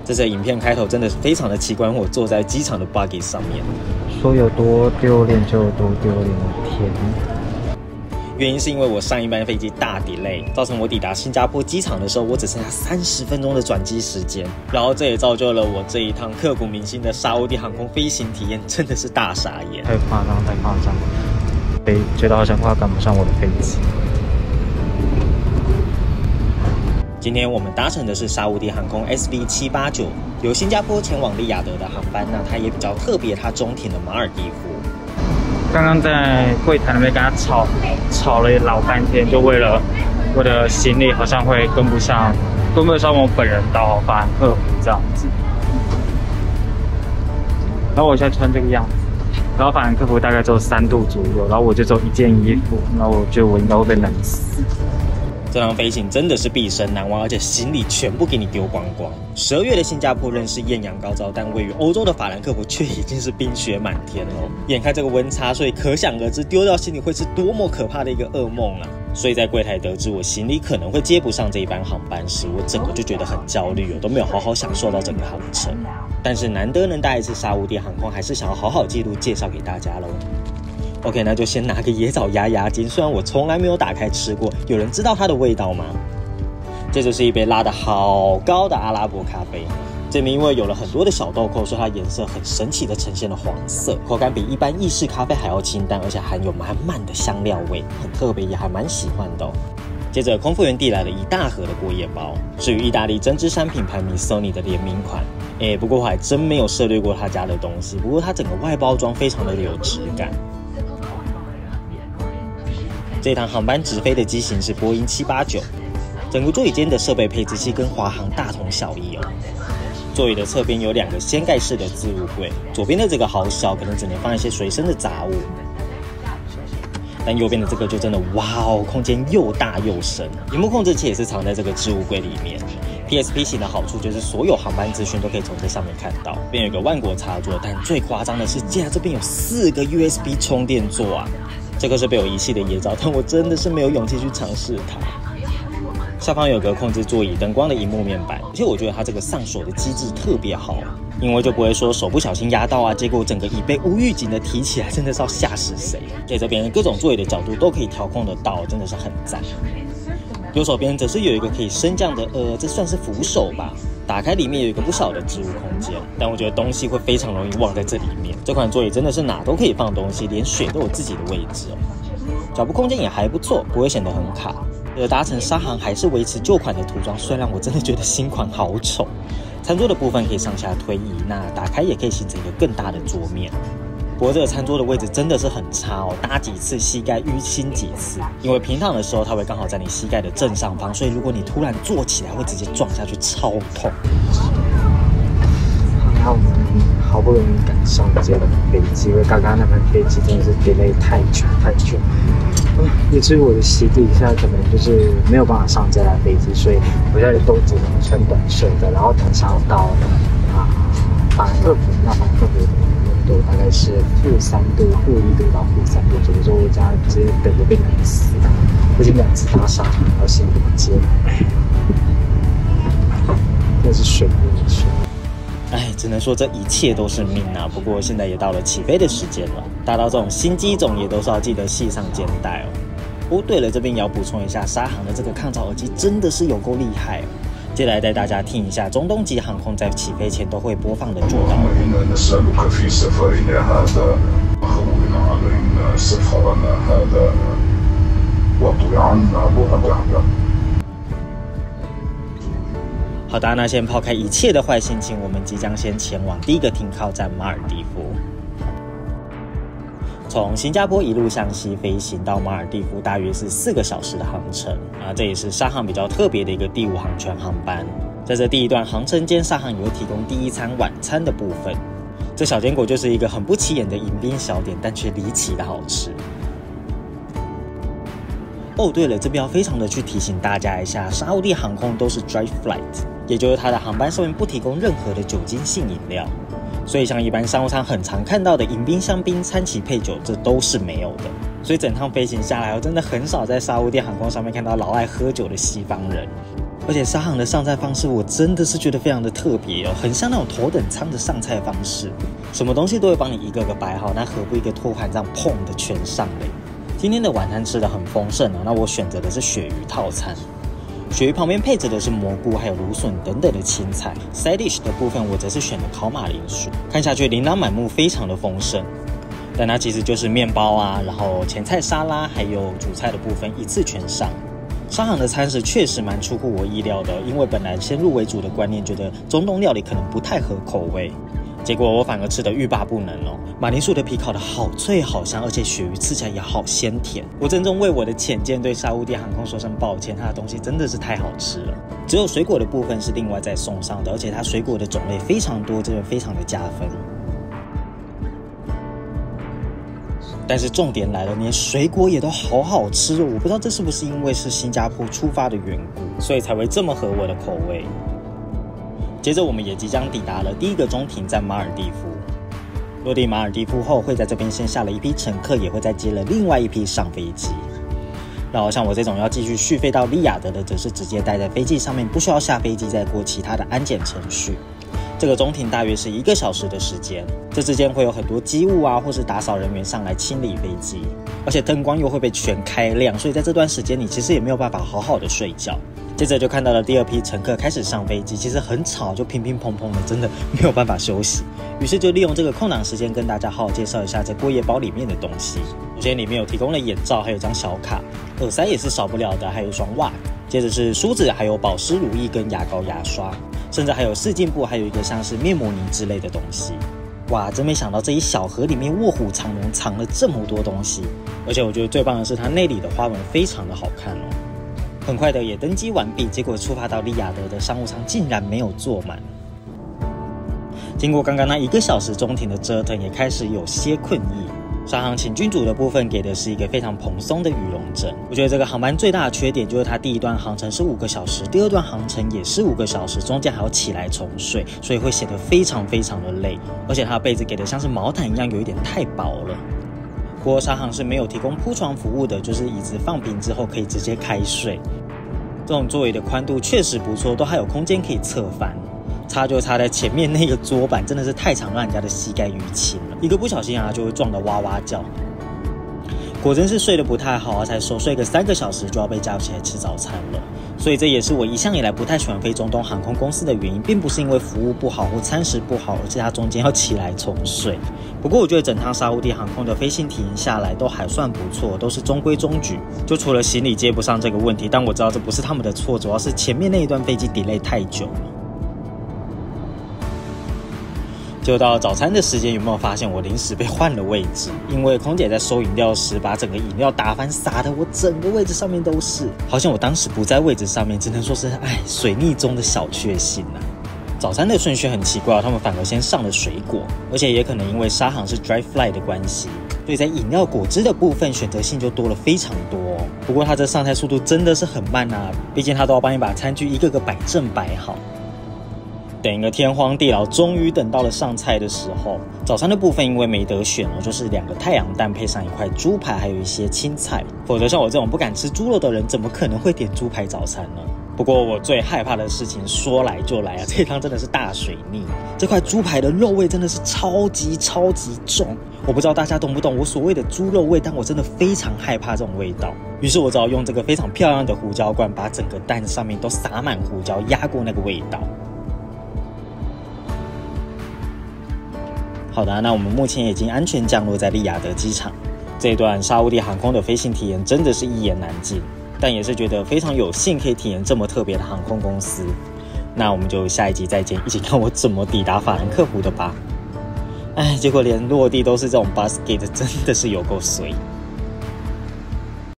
这则影片开头真的是非常的奇怪，我坐在机场的 buggy 上面， 说有多丢脸就有多丢脸，天！ 原因是因为我上一班飞机大 delay， 造成我抵达新加坡机场的时候，我只剩下30分钟的转机时间，然后这也造就了我这一趟刻骨铭心的沙烏地航空飞行体验，真的是大傻眼， 太夸张，太夸张，觉得好像快要赶不上我的飞机。 今天我们搭乘的是沙烏地航空 SV789， 由新加坡前往利雅得的航班，那它也比较特别，它中停了马尔地夫。 刚刚在柜台那边跟他吵了老半天，就为了我的行李好像会跟不上我本人到法兰克福这样子。然后我现在穿这个样子，然后法兰克福大概只有3度左右，然后我就只有1件衣服，然后我觉得我应该会被冷死。 这趟飞行真的是毕生难忘，而且行李全部给你丢光光。12月的新加坡仍是艳阳高照，但位于欧洲的法兰克福却已经是冰雪满天了。眼看这个温差，所以可想而知丢掉行李会是多么可怕的一个噩梦啊！所以在柜台得知我行李可能会接不上这一班航班时，我整个就觉得很焦虑，我都没有好好享受到整个航程。但是难得能搭一次沙烏地航空，还是想要好好记录介绍给大家喽。OK， 那就先拿个椰枣压压惊，虽然我从来没有打开吃过，有人知道它的味道吗？这就是一杯拉得好高的阿拉伯咖啡，这边因为有了很多的小豆蔻，所以它颜色很神奇的呈现了黄色，口感比一般意式咖啡还要清淡，而且含有满满的香料味，很特别，也还蛮喜欢的哦。接着空服员递来了一大盒的过夜包，是与意大利针织衫品牌 Missoni 的联名款。不过我还真没有涉猎过他家的东西，不过它整个外包装非常的有质感。这趟航班直飞的机型是波音789，整个座椅间的设备配置器跟华航大同小异哦。座椅的侧边有2个掀盖式的置物柜，左边的这个好小，可能只能放一些随身的杂物。但右边的这个就真的哇哦，空间又大又深，萤幕控制器也是藏在这个置物柜里面。PSP 型的好处就是所有航班资讯都可以从这上面看到，这边有一个万国插座，但最夸张的是，竟然这边有4个 USB 充电座啊！这个是被我遗弃的野照，但我真的是没有勇气去尝试它。下方有个控制座椅灯光的萤幕面板，而且我觉得它这个上锁的机制特别好，因为就不会说手不小心压到啊，结果整个椅背无预警的提起来，真的是要吓死谁。在这边各种座椅的角度都可以调控得到，真的是很赞。右手边则是有一个可以升降的，这算是扶手吧。打开里面有一个不小的置物空间，但我觉得东西会非常容易忘在这里面。这款座椅真的是哪都可以放东西，连水都有自己的位置哦。脚部空间也还不错，不会显得很卡。搭乘沙航还是维持旧款的涂装，虽然我真的觉得新款好丑。餐桌的部分可以上下推移，那打开也可以形成一个更大的桌面。不过这个餐桌的位置真的是很差哦，搭几次膝盖淤青几次，因为平躺的时候它会刚好在你膝盖的正上方，所以如果你突然坐起来会直接撞下去，超痛。 还好我们好不容易赶上这个飞机，因为刚刚那班飞机真的是 delay 太久，以至于我的行李现在可能就是没有办法上这台飞机，所以我现在都只能穿短袖的，然后等上到法兰克福，那法兰克福的温度大概是-3度、-1度到-3度左右，所以我家直接等着被冷死。我已经2次搭沙航，然后行李不见了，真的是水逆水。 只能说这一切都是命啊！不过现在也到了起飞的时间了，搭到这种新机种也都是要记得系上肩带哦。对了，这边也要补充一下，沙航的这个抗噪耳机真的是有够厉害哦。接下来带大家听一下中东籍航空在起飞前都会播放的做到。好的，那先抛开一切的坏心情，我们即将先前往第一个停靠站马尔地夫。从新加坡一路向西飞行到马尔地夫，大约是4个小时的航程这也是沙航比较特别的一个第5航权航班。在这第一段航程间，沙航也会提供第1餐晚餐的部分。这小坚果就是一个很不起眼的迎宾小点，但却离奇的好吃。对了，这边要非常的去提醒大家一下，沙烏地航空都是 dry flight， 也就是它的航班上面不提供任何的酒精性饮料，所以像一般商务舱很常看到的迎宾香槟、餐旗配酒，这都是没有的。所以整趟飞行下来，我真的很少在沙烏地航空上面看到老爱喝酒的西方人。 而且沙航的上菜方式我真的是觉得非常的特别哦，很像那种头等舱的上菜方式，什么东西都会帮你一个个摆好，那何不一个托盘这样砰的全上嘞？今天的晚餐吃得很丰盛哦，那我选择的是鳕鱼套餐，鳕鱼旁边配着的是蘑菇还有芦笋等等的青菜 ，side dish 的部分我则是选了烤马铃薯，看下去琳琅满目，非常的丰盛。但它其实就是面包啊，然后前菜沙拉还有主菜的部分一次全上。沙航的餐食确实蛮出乎我意料的，因为本来先入为主的观念觉得中东料理可能不太合口味，结果我反而吃得欲罢不能哦。马铃薯的皮烤得好脆好香，而且鳕鱼吃起来也好鲜甜。我郑重为我的浅见对沙烏地航空说声抱歉，它的东西真的是太好吃了。只有水果的部分是另外再送上的，而且它水果的种类非常多，真的非常的加分。但是重点来了，连水果也都好好吃哦！我不知道这是不是因为是新加坡出发的缘故，所以才会这么合我的口味。接着我们也即将抵达了第一个中停站马尔地夫。落地马尔地夫后，会在这边先下了一批乘客，也会再接了另外一批上飞机。然后像我这种要继续续飞到利雅得的，则是直接待在飞机上面，不需要下飞机再过其他的安检程序。这个中停大约是1个小时的时间，这之间会有很多机务啊，或是打扫人员上来清理飞机，而且灯光又会被全开亮，所以在这段时间你其实也没有办法好好的睡觉。接着就看到了第二批乘客开始上飞机，其实很吵，就乒乒乓乓的，真的没有办法休息。于是就利用这个空档时间跟大家好好介绍一下这过夜包里面的东西。首先里面有提供了眼罩，还有张小卡，耳塞也是少不了的，还有一双袜子。接着是梳子，还有保湿乳液跟牙膏牙刷，甚至还有试镜布，还有一个像是面膜泥之类的东西。哇，真没想到这一小盒里面卧虎藏龙，藏了这么多东西。而且我觉得最棒的是它内里的花纹非常的好看哦。很快的也登机完毕，结果出发到利雅得的商务舱竟然没有坐满。经过刚刚那1个小时中停的折腾，也开始有些困意。沙航请君主的部分给的是一个非常蓬松的羽绒枕。我觉得这个航班最大的缺点就是它第一段航程是5个小时，第二段航程也是5个小时，中间还要起来重睡，所以会显得非常非常的累。而且它的被子给的像是毛毯一样，有一点太薄了。不过沙航是没有提供铺床服务的，就是椅子放平之后可以直接开睡。这种座椅的宽度确实不错，都还有空间可以侧翻。差就差在前面那个桌板真的是太常让人家的膝盖淤青了，一个不小心啊就会撞得哇哇叫。果真是睡得不太好啊，才熟睡个3个小时就要被叫起来吃早餐了。所以这也是我一向以来不太喜欢飞中东航空公司的原因，并不是因为服务不好或餐食不好，而是它中间要起来重睡。不过我觉得整趟沙烏地航空的飞行体验下来都还算不错，都是中规中矩，就除了行李接不上这个问题，但我知道这不是他们的错，主要是前面那一段飞机 delay 太久了。就到早餐的时间，有没有发现我临时被换了位置？因为空姐在收饮料时把整个饮料打翻，洒得我整个位置上面都是。好像我当时不在位置上面，只能说是水逆中的小确幸啊。早餐的顺序很奇怪，他们反而先上了水果，而且也可能因为沙航是 dry fly 的关系，所以在饮料果汁的部分选择性就多了非常多哦。不过它这上菜速度真的是很慢啊，毕竟它都要帮你把餐具一个个摆正摆好。等一个天荒地老，终于等到了上菜的时候。早餐的部分因为没得选哦，就是2个太阳蛋配上1块猪排，还有一些青菜。否则像我这种不敢吃猪肉的人，怎么可能会点猪排早餐呢？不过我最害怕的事情说来就来啊，这一趟真的是大水逆。这块猪排的肉味真的是超级重，我不知道大家懂不懂我所谓的猪肉味，但我真的非常害怕这种味道。于是我只好用这个非常漂亮的胡椒罐，把整个蛋上面都撒满胡椒，压过那个味道。好的，那我们目前已经安全降落在利雅得机场。这一段沙烏地航空的飞行体验真的是一言难尽，但也是觉得非常有幸可以体验这么特别的航空公司。那我们就下一集再见，一起看我怎么抵达法兰克福的吧。结果连落地都是这种 bus gate， 真的是有够衰。